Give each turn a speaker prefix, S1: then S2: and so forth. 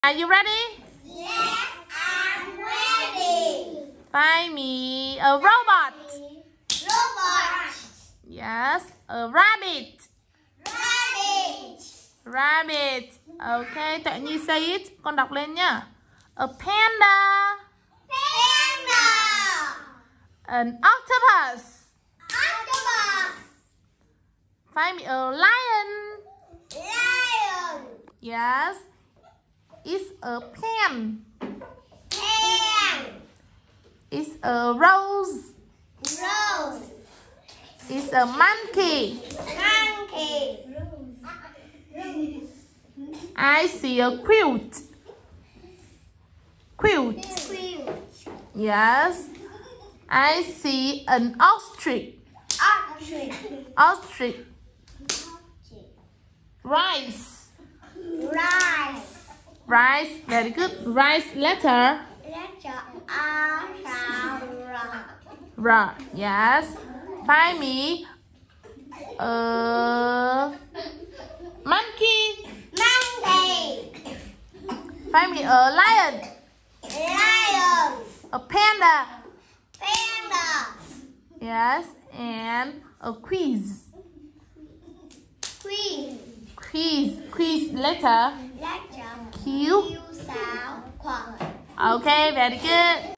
S1: Are you ready?
S2: Yes, I'm ready.
S1: Find me a robot.
S2: Robot.
S1: Yes, a rabbit.
S2: Rabbit.
S1: Rabbit. Okay, Tuệ Nhi say it. Con đọc lên nhá. A panda.
S2: Panda.
S1: An octopus.
S2: Octopus.
S1: Find me a lion.
S2: Lion.
S1: Yes. It's a pen.
S2: Pen.
S1: It's a rose.
S2: Rose.
S1: It's a monkey.
S2: Monkey.
S1: I see a quilt. Quilt.
S2: Quilt.
S1: Yes. I see an ostrich.
S2: Ostrich.
S1: Ostrich. Rice.
S2: Rice.
S1: Rice. Very good. Rice letter.
S2: Letter R.
S1: R. Yes. Find me a monkey.
S2: Monkey.
S1: Find me a lion.
S2: Lion.
S1: A panda.
S2: Panda.
S1: Yes. And a quiz.
S2: Queen.
S1: Quiz. Quiz letter.
S2: Letter
S1: Q.
S2: Q. Sao. Khoa.
S1: Okay. Very good.